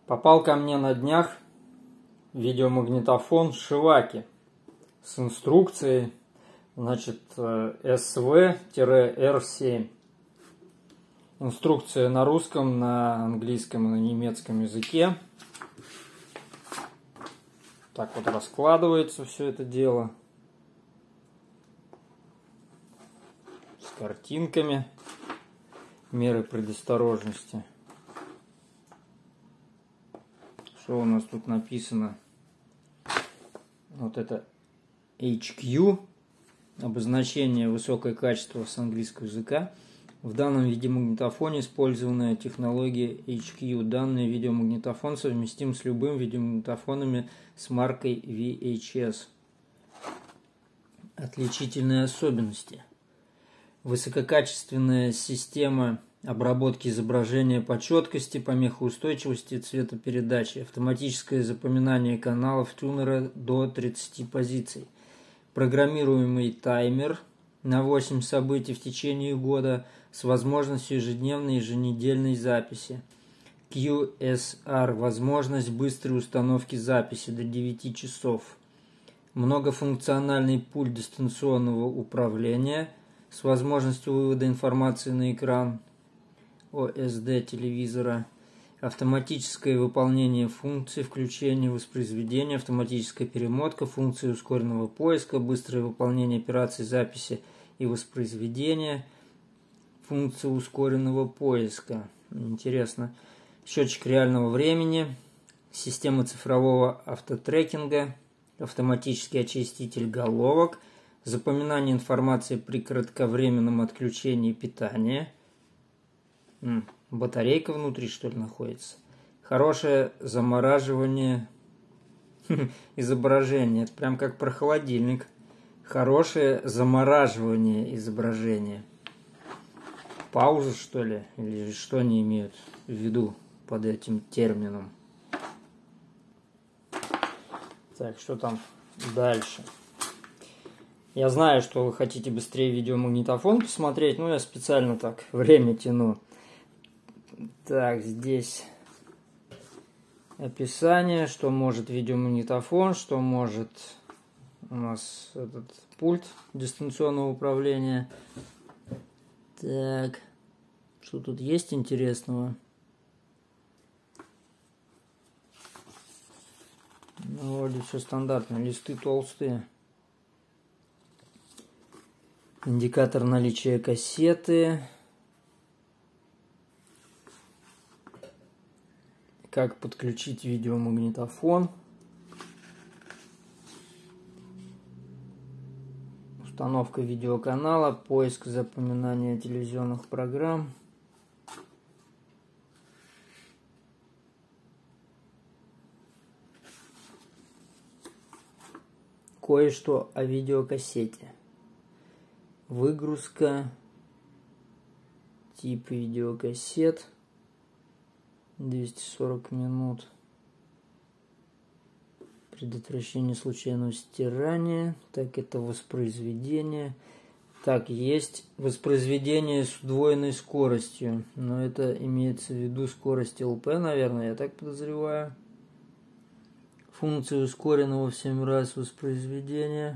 Попал ко мне на днях видеомагнитофон Шиваки с инструкцией, значит, SV-R7. Инструкция на русском, на английском и на немецком языке. Так вот раскладывается все это дело. С картинками. Меры предосторожности. Что у нас тут написано? Вот это HQ, обозначение высокое качество с английского языка. В данном видеомагнитофоне использованная технология HQ. Данный видеомагнитофон совместим с любым видеомагнитофонами с маркой VHS. Отличительные особенности. Высококачественная система обработки изображения по четкости, помехоустойчивости и цветопередачи. Автоматическое запоминание каналов тюнера до 30 позиций. Программируемый таймер на 8 событий в течение года с возможностью ежедневной и еженедельной записи. QSR – возможность быстрой установки записи до 9 часов. Многофункциональный пульт дистанционного управления с возможностью вывода информации на экран OSD телевизора. Автоматическое выполнение функций, включение воспроизведения, автоматическая перемотка, функции ускоренного поиска, быстрое выполнение операций записи и воспроизведения, функция ускоренного поиска. Интересно. Счетчик реального времени, система цифрового автотрекинга, автоматический очиститель головок, запоминание информации при кратковременном отключении питания. Батарейка внутри, что ли, находится. Хорошее замораживание изображения. Это прям как про холодильник. Хорошее замораживание изображения. Пауза, что ли? Или что они имеют в виду под этим термином? Так, что там дальше? Я знаю, что вы хотите быстрее видеомагнитофон посмотреть, но я специально так время тяну. Так, здесь описание, что может видеомагнитофон, что может у нас этот пульт дистанционного управления. Так, что тут есть интересного? Ну, вроде все стандартно, листы толстые. Индикатор наличия кассеты. Как подключить видеомагнитофон. Установка видеоканала, поиск запоминания телевизионных программ. Кое-что о видеокассете. Выгрузка, тип видеокассет, 240 минут, предотвращение случайного стирания, так это воспроизведение, так есть воспроизведение с удвоенной скоростью, но это имеется в виду скорость ЛП, наверное, я так подозреваю. Функция ускоренного в 7 раз воспроизведения.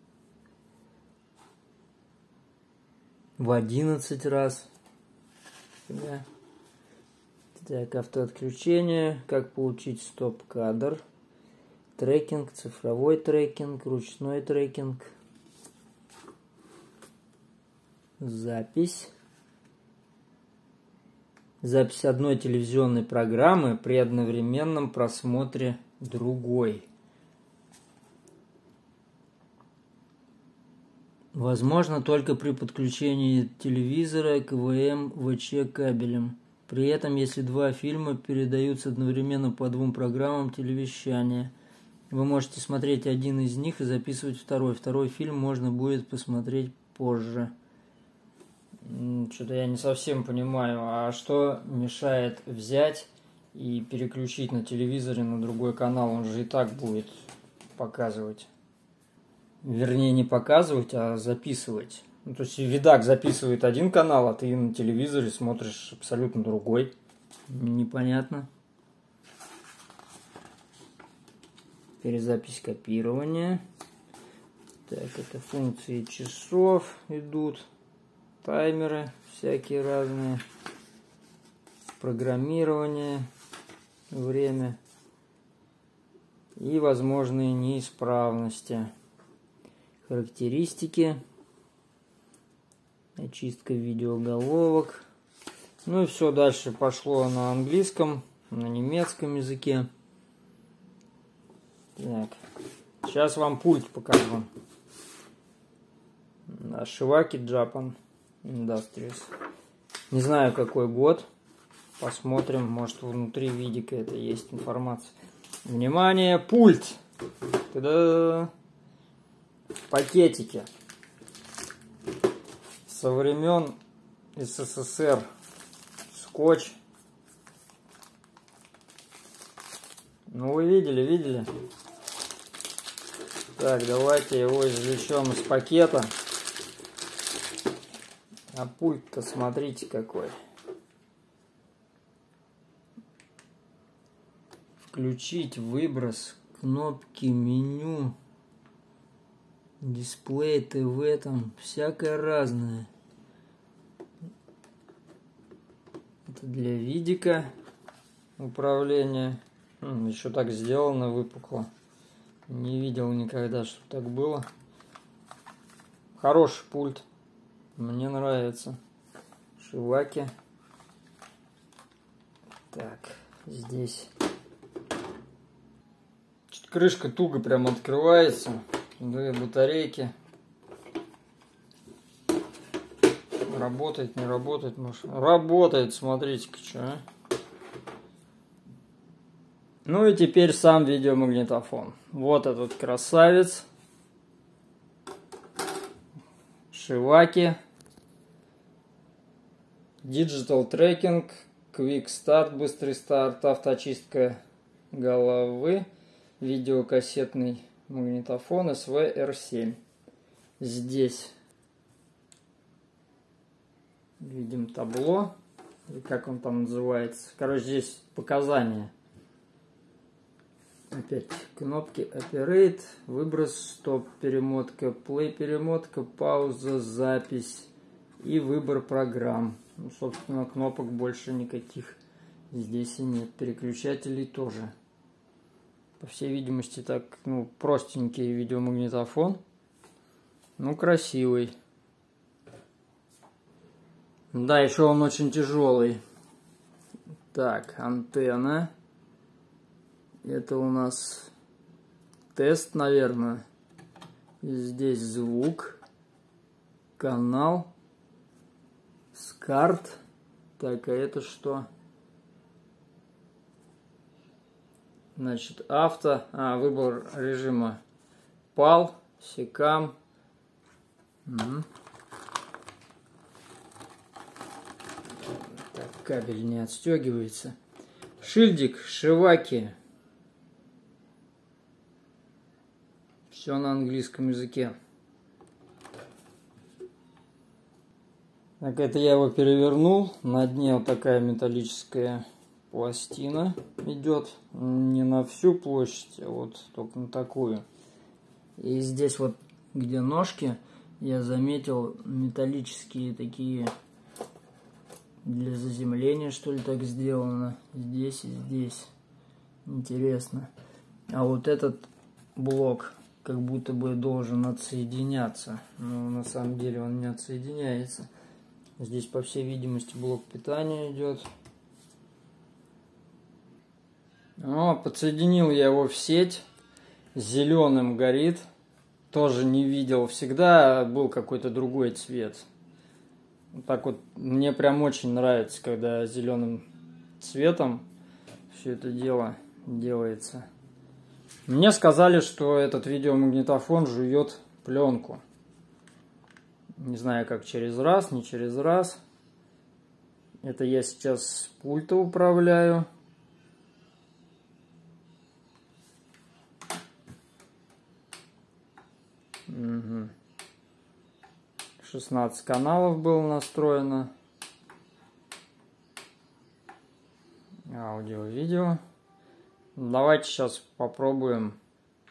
В 11 раз. Да. Так, автоотключение. Как получить стоп-кадр. Трекинг, цифровой трекинг, ручной трекинг. Запись. Запись одной телевизионной программы при одновременном просмотре другой. Возможно только при подключении телевизора к ВМ-ВЧ кабелем. При этом, если два фильма передаются одновременно по двум программам телевещания, вы можете смотреть один из них и записывать второй. Второй фильм можно будет посмотреть позже. Что-то я не совсем понимаю. А что мешает взять и переключить на телевизоре на другой канал? Он же и так будет показывать. Вернее, не показывать, а записывать. Ну, то есть видак записывает один канал, а ты на телевизоре смотришь абсолютно другой. Непонятно. Перезапись копирования. Так, это функции часов идут. Таймеры всякие разные. Программирование. Время. И возможные неисправности. Характеристики. Очистка видеоголовок. Ну и все, дальше пошло на английском, на немецком языке. Так, сейчас вам пульт покажу. Шиваки Japan Industries. Не знаю, какой год. Посмотрим, может внутри видика это есть информация. Внимание, пульт! Та-да! Пакетики. Со времен СССР. Скотч. Ну вы видели? Так, давайте его извлечем из пакета. А пульт-то смотрите какой. Включить выброс, кнопки, меню, дисплей, ТВ, там всякое разное. Это для видика управления. Еще так сделано, выпукло. Не видел никогда, что так было. Хороший пульт. Мне нравится. Шиваки. Так, здесь крышка туго прям открывается. Две батарейки. Работает, не работает, может. Работает, смотрите-ка, что. Ну и теперь сам видеомагнитофон. Вот этот красавец. Шиваки. Digital Tracking. Quick Start, быстрый старт, автоочистка головы. Видеокассетный магнитофон SV-R7. Здесь видим табло. Или как он там называется. Короче, здесь показания. Опять кнопки Operate, выброс, стоп, перемотка, play, перемотка, пауза, запись и выбор программ. Ну, собственно, кнопок больше никаких здесь и нет. Переключателей тоже. По всей видимости, так, простенький видеомагнитофон. Ну, красивый. Да, еще он очень тяжелый. Так, антенна. Это у нас тест, наверное. Здесь звук. Канал. Скарт. Так, а это что? Значит, выбор режима. PAL, SECAM. Так, кабель не отстегивается. Шильдик, шиваки. Все на английском языке. Так, это я его перевернул. На дне вот такая металлическая пластина идет. Не на всю площадь, а вот только на такую. И здесь вот, где ножки, я заметил металлические такие для заземления, что ли, так сделано. Здесь и здесь. Интересно. А вот этот блок как будто бы должен отсоединяться. Но на самом деле он не отсоединяется. Здесь, по всей видимости, блок питания идет. Подсоединил я его в сеть. Зеленым горит. Тоже не видел. Всегда был какой-то другой цвет. Так вот, мне прям очень нравится, когда зеленым цветом все это дело делается. Мне сказали, что этот видеомагнитофон жует пленку. Не знаю, как через раз, не через раз. Это я сейчас с пульта управляю. Угу. 16 каналов было настроено. Аудио, видео. Давайте сейчас попробуем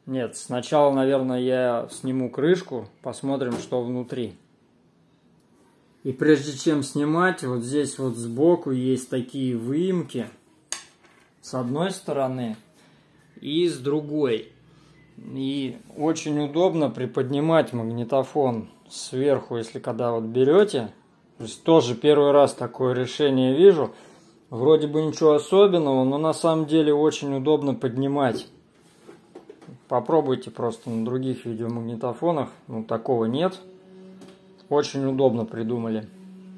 Нет, сначала, наверное, я сниму крышку, посмотрим, что внутри. И прежде чем снимать, вот здесь вот сбоку есть такие выемки. С одной стороны и с другой. И очень удобно приподнимать магнитофон сверху, если когда вот берете. То есть тоже первый раз такое решение вижу. Вроде бы ничего особенного, но на самом деле очень удобно поднимать. Попробуйте просто на других видеомагнитофонах. Ну, такого нет. Очень удобно придумали.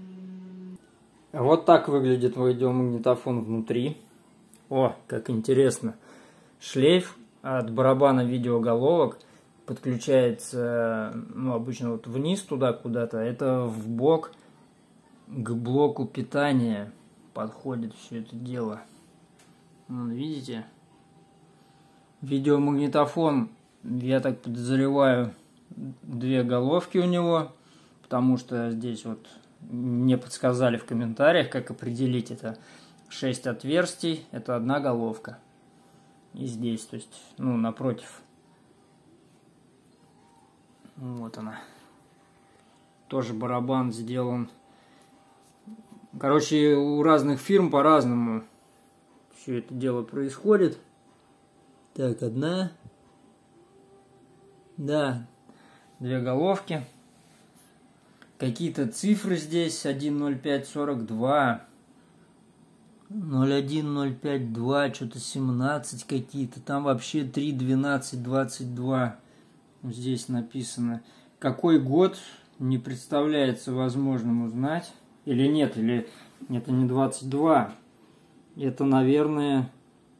Вот так выглядит видеомагнитофон внутри. О, как интересно. Шлейф от барабана видеоголовок подключается, ну, обычно вот вниз туда куда-то. Это в бок к блоку питания подходит все это дело. Вон, видите? Видеомагнитофон, я так подозреваю, 2 головки у него, потому что здесь вот мне подсказали в комментариях, как определить это. 6 отверстий, это 1 головка. И здесь, то есть, ну, напротив. Вот она. Тоже барабан сделан. Короче, у разных фирм по-разному все это дело происходит. Так, 1. Да, 2 головки. Какие-то цифры здесь. 1.05.42. 0.1.0.5.2. Что-то 17 какие-то. Там вообще 3.12.22. Здесь написано. Какой год, не представляется возможным узнать. Или нет, или это не 22. Это, наверное,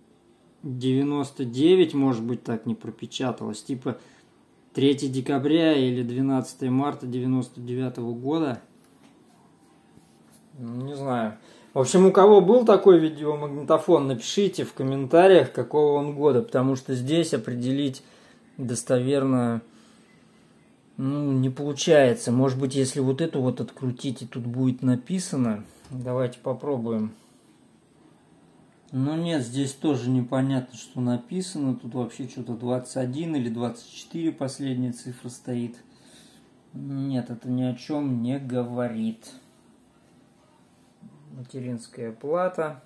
99, может быть, так не пропечаталось. Типа 3 декабря или 12 марта 99 года. Не знаю. В общем, у кого был такой видеомагнитофон, напишите в комментариях, какого он года. Потому что здесь определить достоверно, ну, не получается. Может быть, если вот эту вот открутить, и тут будет написано. Давайте попробуем. Но нет, здесь тоже непонятно, что написано. Тут вообще что-то 21 или 24 последняя цифра стоит. Нет, это ни о чем не говорит. Материнская плата.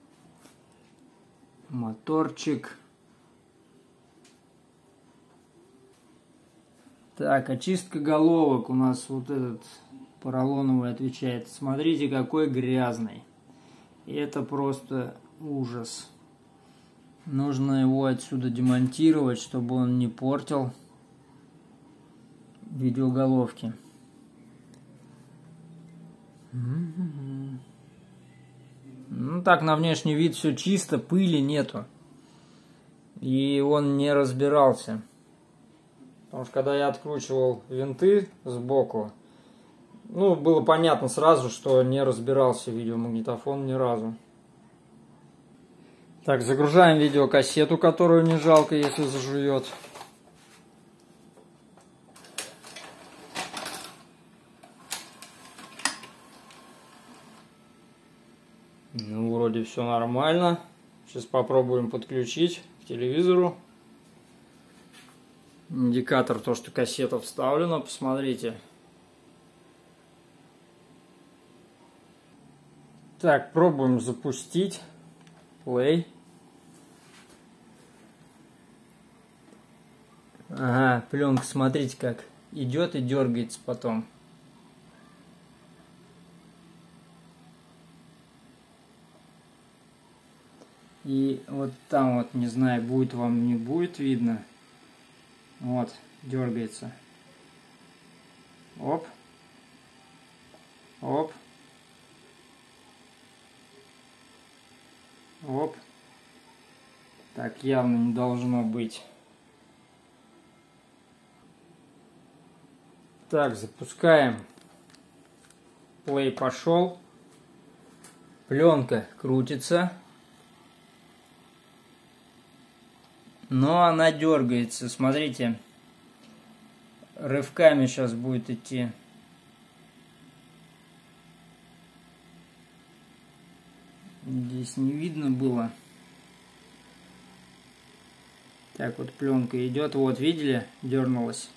Моторчик. Так, очистка головок у нас вот этот поролоновый отвечает. Смотрите, какой грязный. Это просто ужас. Нужно его отсюда демонтировать, чтобы он не портил видеоголовки. Ну так, на внешний вид все чисто, пыли нету. И он не разбирался. Потому что когда я откручивал винты сбоку, ну, было понятно сразу, что не разбирался видеомагнитофон ни разу. Так, загружаем видеокассету, которую не жалко, если зажует. Ну, вроде все нормально. Сейчас попробуем подключить к телевизору. Индикатор, то, что кассета вставлена, посмотрите. Так, пробуем запустить. Play. Ага, пленка, смотрите, как идет и дергается потом. И вот там вот, не знаю, будет вам, не будет видно. Вот, дергается. Оп. Оп. Оп. Так явно не должно быть. Так, запускаем. Play пошел. Пленка крутится. Но она дергается. Смотрите. Рывками сейчас будет идти. Здесь не видно было. Так вот пленка идет. Вот, видели? Дернулась.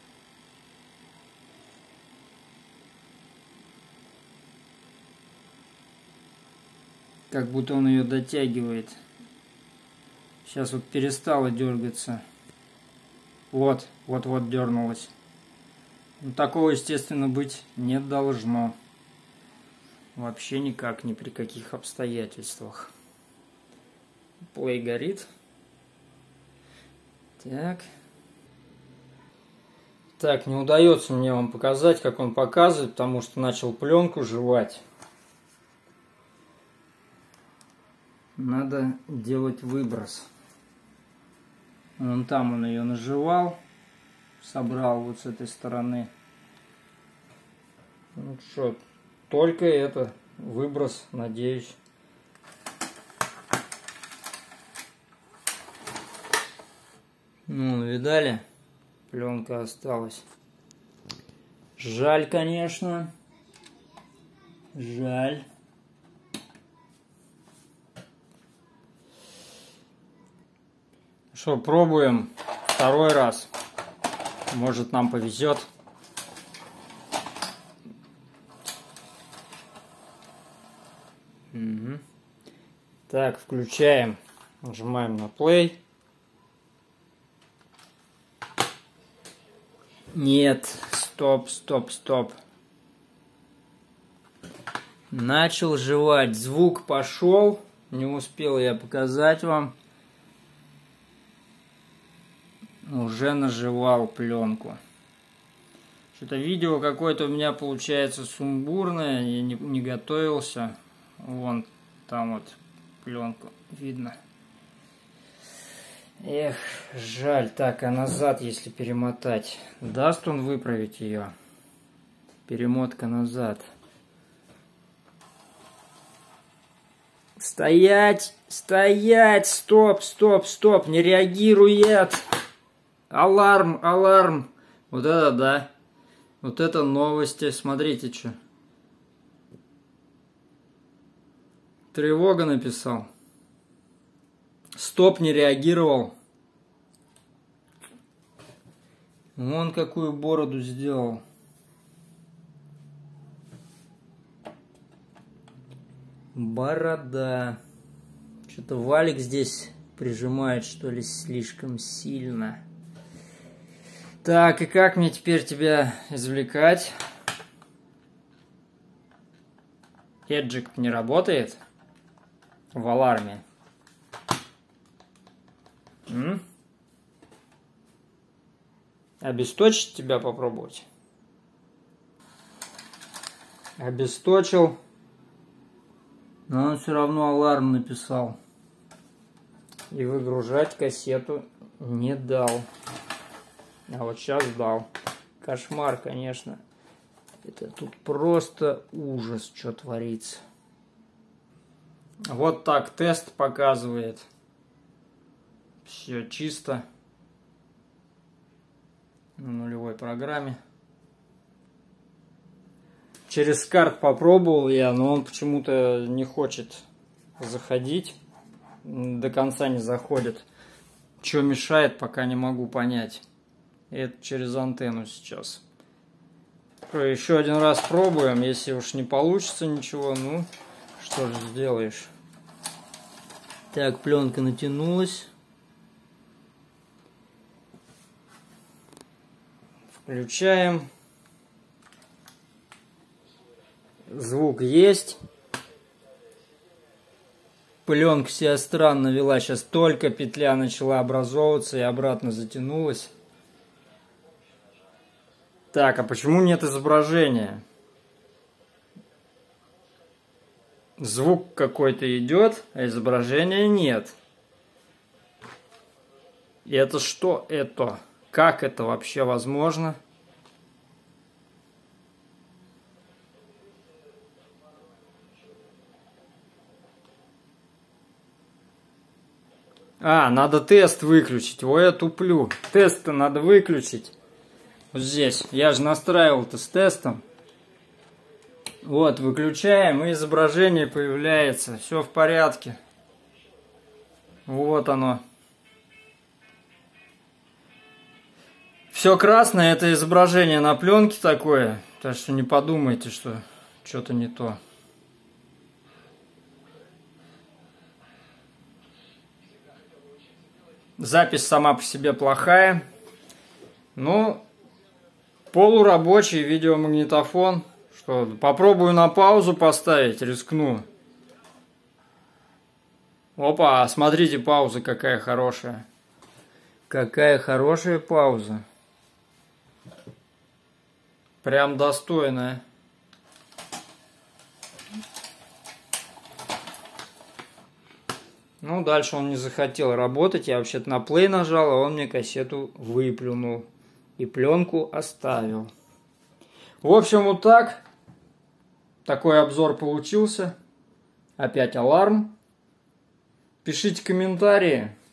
Как будто он ее дотягивает. Сейчас вот перестала дергаться. Вот дернулась. Ну, такого, естественно, быть не должно. Вообще никак, ни при каких обстоятельствах. Плей горит. Так. Так, не удается мне вам показать, как он показывает, потому что начал пленку жевать. Надо делать выброс. Вон там он ее нажевал, собрал вот с этой стороны. Ну что, только это, выброс, надеюсь. Ну, видали? Пленка осталась. Жаль, конечно. Жаль. Что, пробуем второй раз. Может, нам повезет. Угу. Так, включаем. Нажимаем на play. Нет, стоп. Начал жевать. Звук пошел. Не успел я показать вам. Уже нажевал пленку. Что-то видео какое-то у меня получается сумбурное. Я не готовился. Вон там вот пленку видно. Эх, жаль. Так, а назад, если перемотать, даст он выправить ее? Перемотка назад. Стоять! Стоп! Не реагирует! Аларм! Вот это да. Вот это новости. Смотрите, что. Тревога написал. Стоп, не реагировал. Вон какую бороду сделал. Борода. Что-то валик здесь прижимает, что ли, слишком сильно. Так, и как мне теперь тебя извлекать? Эджик не работает в аларме. Обесточить тебя попробовать? Обесточил. Но он все равно аларм написал. И выгружать кассету не дал. А вот сейчас дал. Кошмар, конечно. Это тут просто ужас, что творится. Вот так тест показывает. Все чисто. На нулевой программе. Через карт попробовал я, но он почему-то не хочет заходить. До конца не заходит. Что мешает, пока не могу понять. Это через антенну сейчас. Еще один раз пробуем. Если уж не получится ничего, ну, что же сделаешь. Так, пленка натянулась. Включаем. Звук есть. Пленка себя странно вела. Сейчас только петля начала образовываться и обратно затянулась. Так, а почему нет изображения? Звук какой-то идет, а изображения нет. И это что это? Как это вообще возможно? А, надо тест выключить. Ой, я туплю. Тест-то надо выключить. Вот здесь. Я же настраивал-то с тестом. Вот, выключаем, и изображение появляется. Все в порядке. Вот оно. Все красное, это изображение на пленке такое, так что не подумайте, что что-то не то. Запись сама по себе плохая, но полурабочий видеомагнитофон. Что, попробую на паузу поставить, рискну. Опа, смотрите, пауза какая хорошая. Какая хорошая пауза. Прям достойная. Ну, дальше он не захотел работать. Я вообще-то на плей нажал, а он мне кассету выплюнул. И пленку оставил. В общем, вот так. Такой обзор получился. Опять аларм. Пишите комментарии.